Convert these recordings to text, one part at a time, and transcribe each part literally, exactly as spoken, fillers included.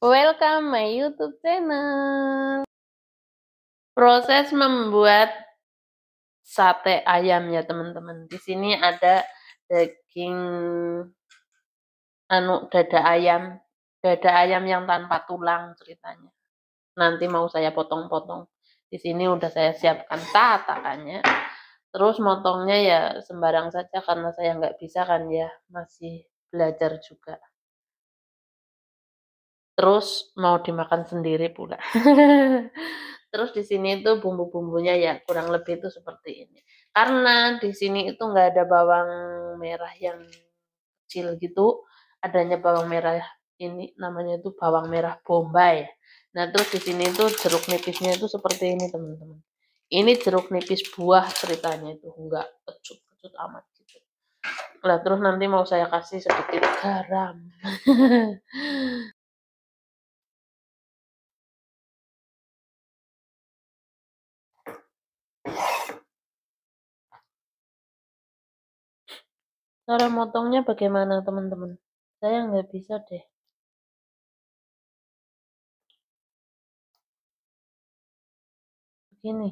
Welcome my YouTube channel. Proses membuat sate ayam ya teman-teman. Di sini ada daging anu dada ayam, dada ayam yang tanpa tulang ceritanya. Nanti mau saya potong-potong. Di sini udah saya siapkan tatakannya. Terus motongnya ya sembarang saja karena saya nggak bisa kan ya, masih belajar juga. Terus mau dimakan sendiri pula. Terus di sini tuh bumbu-bumbunya ya kurang lebih itu seperti ini. Karena di sini itu nggak ada bawang merah yang kecil gitu, adanya bawang merah ini namanya itu bawang merah bombay. Nah, terus di sini tuh jeruk nipisnya itu seperti ini, teman-teman. Ini jeruk nipis buah ceritanya itu, enggak pecut-pecut amat gitu. Lah, terus nanti mau saya kasih sedikit garam. Cara motongnya bagaimana, teman-teman? Saya nggak bisa deh. Begini.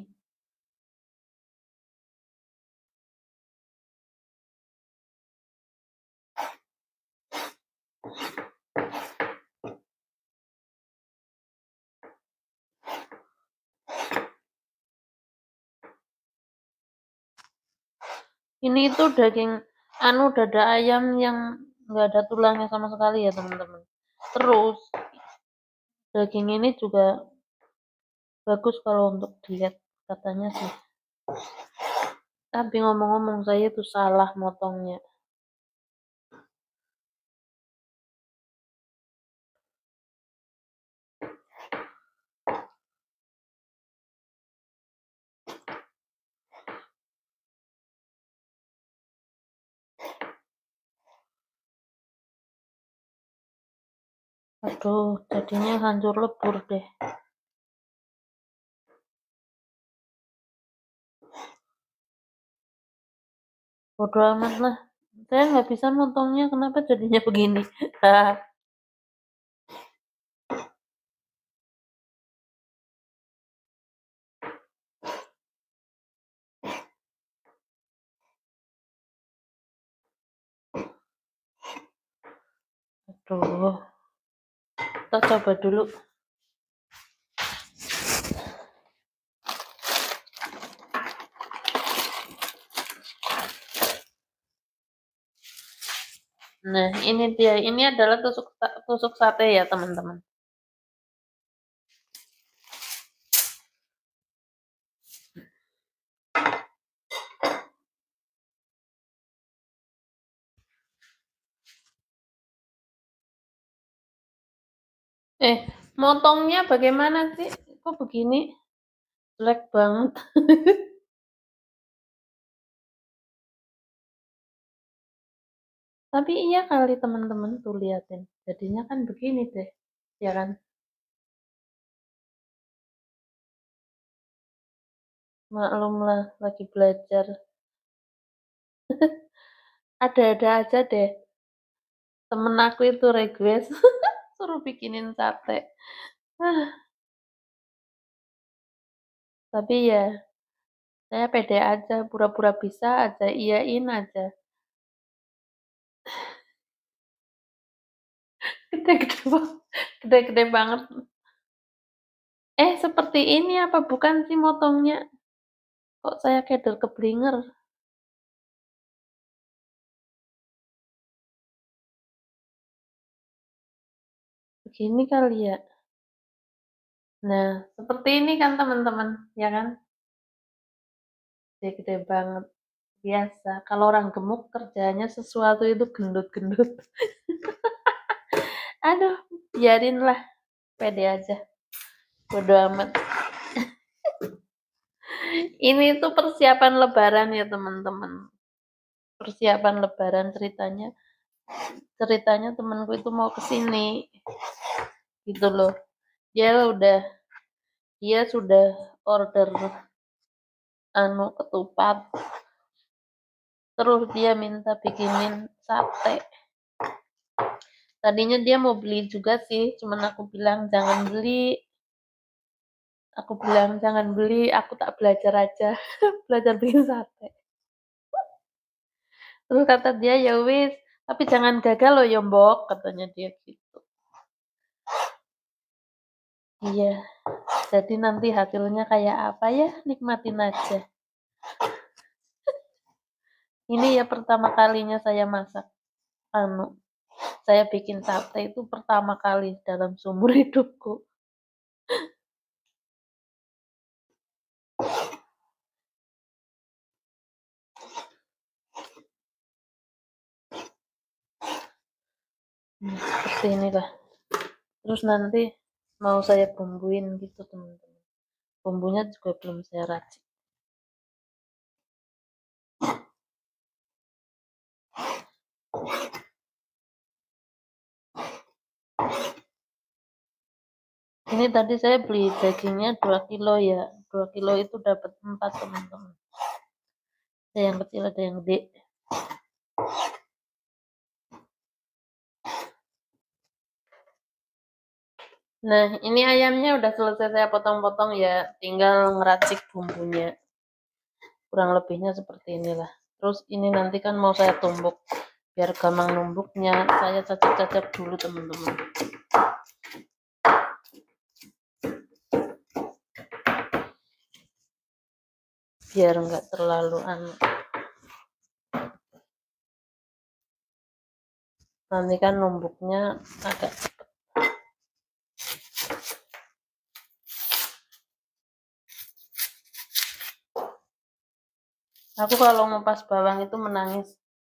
Ini itu daging anu dada ayam yang nggak ada tulangnya sama sekali ya, teman-teman. Terus daging ini juga bagus kalau untuk diet katanya sih. Tapi ngomong-ngomong saya tuh salah motongnya. Aduh, jadinya hancur lebur deh. Bodoh amat lah. Saya nggak bisa motongnya, kenapa jadinya begini? Aduh, kita coba dulu. Nah, ini dia. Ini adalah tusuk tusuk sate ya, teman-teman. Eh, motongnya bagaimana sih? Kok begini? Jelek banget. Tapi iya kali teman-teman tuh liatin. Jadinya kan begini deh. Ya kan? Maklumlah lagi belajar. Ada-ada aja deh. Temen aku itu request suruh bikinin sate. Ah, tapi ya saya pede aja, pura-pura bisa aja, iyain aja. Gede-gede banget. Gede-gede banget. Eh, seperti ini apa bukan sih motongnya? Kok saya kedel keblinger? Begini kali ya. Nah, seperti ini kan teman-teman, ya kan? Gede-gede banget. Biasa, kalau orang gemuk kerjanya sesuatu itu gendut-gendut. Aduh, biarinlah. Pede aja. Bodo amat. Ini tuh persiapan lebaran ya teman-teman. Persiapan lebaran ceritanya. Ceritanya temanku itu mau kesini. Gitu loh. Dia udah, dia sudah order anu ketupat. Terus dia minta bikinin sate. Tadinya dia mau beli juga sih, cuman aku bilang jangan beli. Aku bilang jangan beli, aku tak belajar aja, belajar bikin sate. Terus kata dia, ya wis, tapi jangan gagal loh ya mbok, katanya dia gitu. Iya, jadi nanti hasilnya kayak apa ya, nikmatin aja. Ini ya pertama kalinya saya masak. Anu, saya bikin sate itu pertama kali dalam seumur hidupku. Nah, seperti inilah. Terus nanti mau saya bumbuin gitu teman-teman. Bumbunya juga belum saya racik. Ini tadi saya beli dagingnya dua kilo ya. dua kilo itu dapat empat teman-teman. Ada yang kecil, ada yang gede. Nah, ini ayamnya udah selesai saya potong-potong ya. Tinggal ngeracik bumbunya. Kurang lebihnya seperti inilah. Terus ini nanti kan mau saya tumbuk. Biar gampang numbuknya, saya cacap-cacap dulu teman-teman. Biar enggak terlalu anu. Nanti kan numbuknya agak cepat. Aku kalau ngupas bawang itu menangis.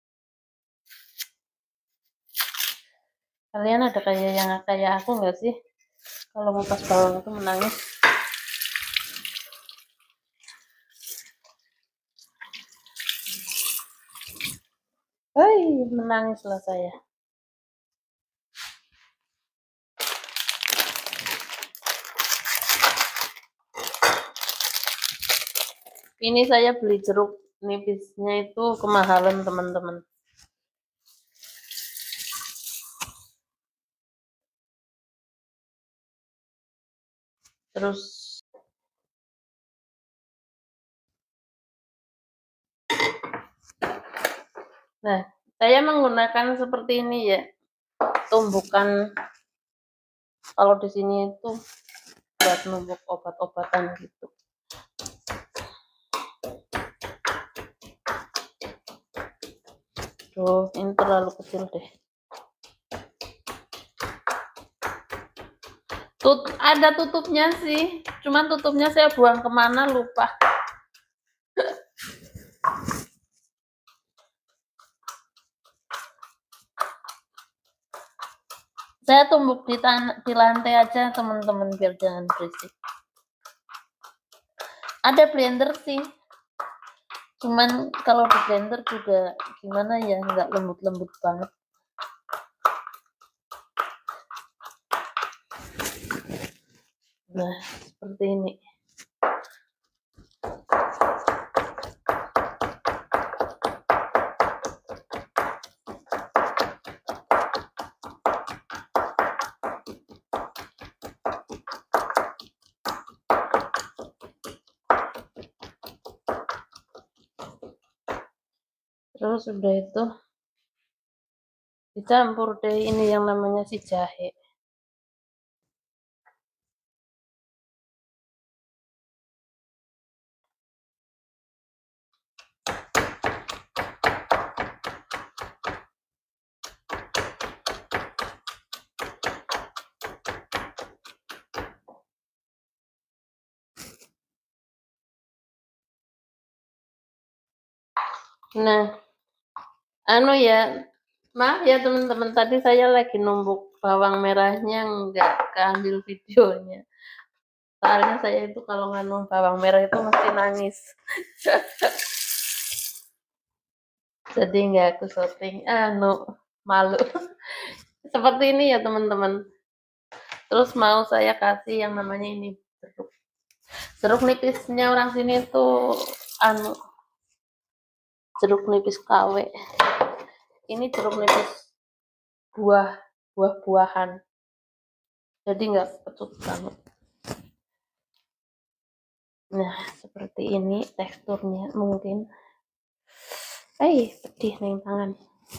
Kalian ada kayak yang kayak aku nggak sih? Kalau ngupas bawang itu menangis. Hei, menangislah saya. Ini saya beli jeruk nipisnya itu kemahalan teman-teman. Terus nah, saya menggunakan seperti ini ya. Tumbukan kalau di sini itu buat numbuk obat-obatan gitu. Tuh, ini terlalu kecil deh. Tut ada tutupnya sih, cuman tutupnya saya buang kemana lupa. Saya tumbuk di, di lantai aja teman-teman biar jangan berisik. Ada blender sih, cuman kalau di blender juga gimana ya, nggak lembut-lembut banget. Nah, seperti ini. Terus udah itu dicampur deh ini yang namanya si jahe. Nah, anu ya, maaf ya teman-teman, tadi saya lagi numbuk bawang merahnya nggak keambil videonya. Soalnya saya itu kalau nganu bawang merah itu mesti nangis. Jadi nggak aku syuting, anu malu. Seperti ini ya teman-teman. Terus mau saya kasih yang namanya ini jeruk. Jeruk nipisnya orang sini itu anu jeruk nipis K W. Ini jeruk nipis buah buah-buahan. Jadi nggak kecut banget. Nah, seperti ini teksturnya mungkin. Eh, pedih nih tangan.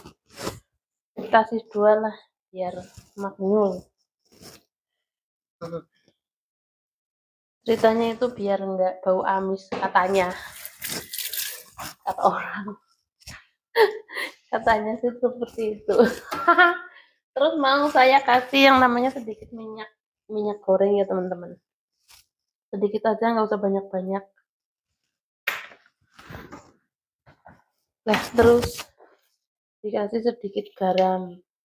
Kasih dua lah, biar maknyul. Ceritanya itu biar nggak bau amis katanya. Kata orang. Katanya sih seperti itu. Terus mau saya kasih yang namanya sedikit minyak minyak goreng ya teman-teman. Sedikit aja, nggak usah banyak-banyak. Nah, terus dikasih sedikit garam.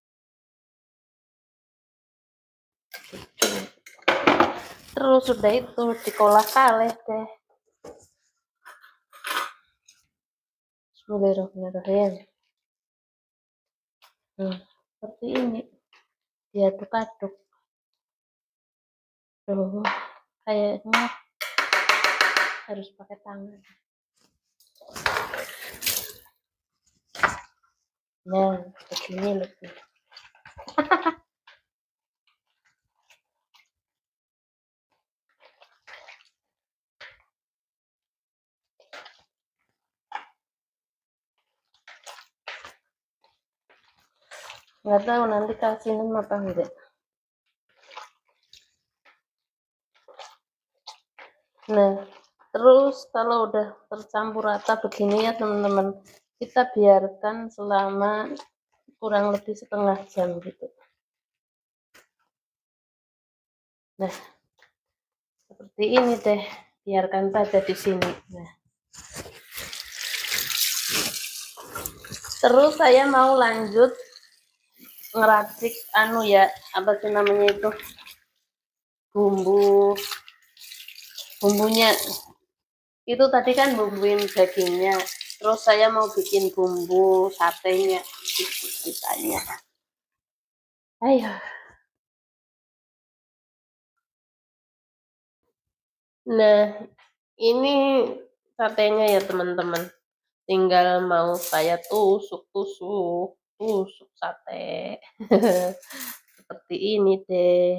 Terus sudah itu diolah kaleh deh. Bismillahirrahmanirrahim. Hmm, seperti ini. Diaduk-aduk. Tuh, kayaknya harus pakai tangan. Nah, begini lebih. Nggak tahu nanti kasihin apa enggak. Nah, terus kalau udah tercampur rata begini ya teman-teman, kita biarkan selama kurang lebih setengah jam gitu. Nah, seperti ini deh, biarkan saja di sini. Nah, terus saya mau lanjut ngeracik anu ya, apa sih namanya itu, bumbu bumbunya. Itu tadi kan bumbuin dagingnya, terus saya mau bikin bumbu satenya sisanya. Ayo. Nah, ini satenya ya teman-teman. Tinggal mau saya tusuk-tusuk, tusuk sate. Seperti ini deh.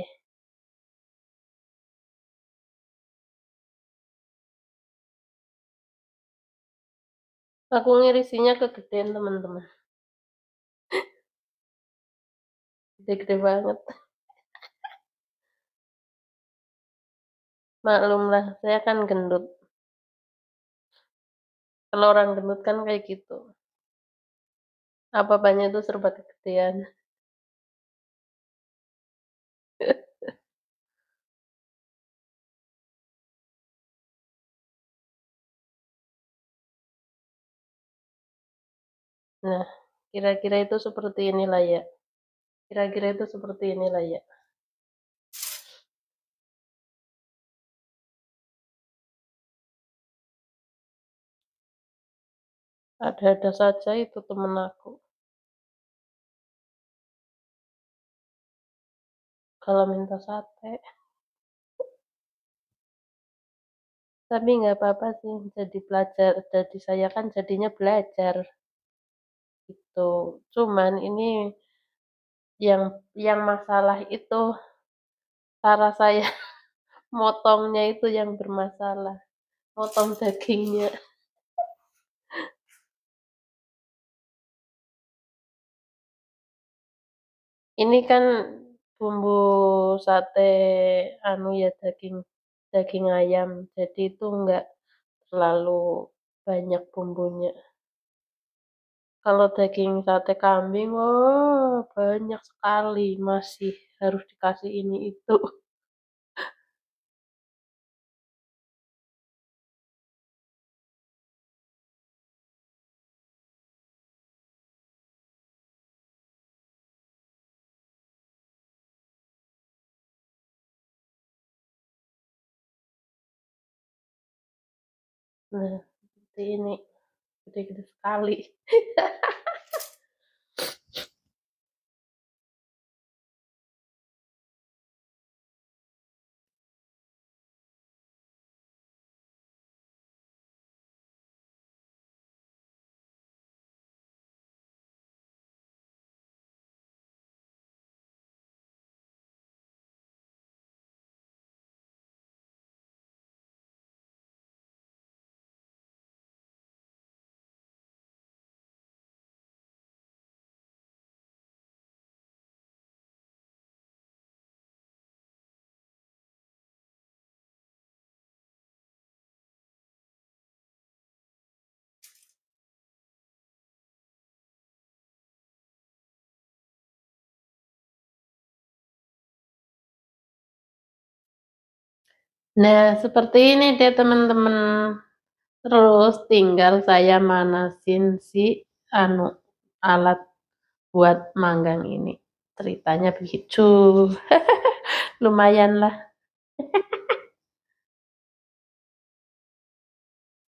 Aku ngirisinya kegedean teman-teman. Gede-gede banget. Maklumlah, saya kan gendut. Kalau orang gendut kan kayak gitu. Apa-apanya itu serba kegedean. Nah, kira-kira itu seperti inilah ya. Kira-kira itu seperti inilah ya. Ada-ada saja itu temen aku. Kalau minta sate. Tapi nggak apa-apa sih, jadi belajar. Jadi saya kan jadinya belajar. Gitu. Cuman ini yang yang masalah itu cara saya motongnya itu yang bermasalah. Motong dagingnya. Ini kan bumbu sate anu ya, daging daging ayam. Jadi itu enggak terlalu banyak bumbunya. Kalau daging sate kambing, wah banyak sekali, masih harus dikasih ini itu. Nah, seperti ini. Gede-gede sekali. Nah, seperti ini deh teman-teman. Terus tinggal saya manasin si anu, alat buat manggang ini. Ceritanya begitu. Lumayanlah.